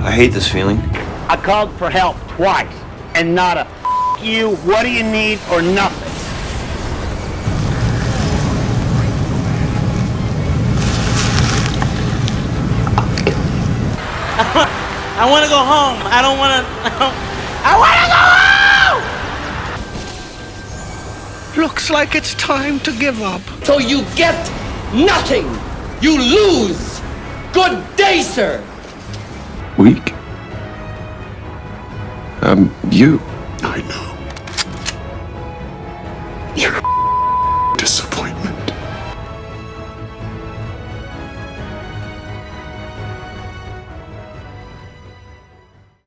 I hate this feeling. I called for help twice, and not a you, what do you need, or nothing. I want to go home. I don't want to. I want to go home! Looks like it's time to give up. So you get nothing. You lose. Good day, sir. Weak? You. I know.